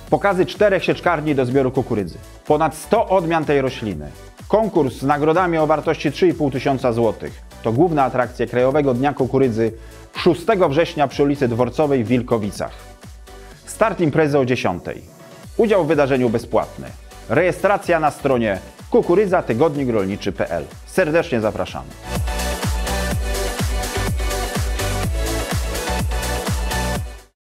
Pokazy 4 sieczkarni do zbioru kukurydzy. Ponad 100 odmian tej rośliny. Konkurs z nagrodami o wartości 3,5 tysiąca złotych. To główna atrakcja Krajowego Dnia Kukurydzy 6 września przy ulicy Dworcowej w Wilkowicach. Start imprezy o 10. Udział w wydarzeniu bezpłatny. Rejestracja na stronie kukurydzatygodnikrolniczy.pl. Serdecznie zapraszamy.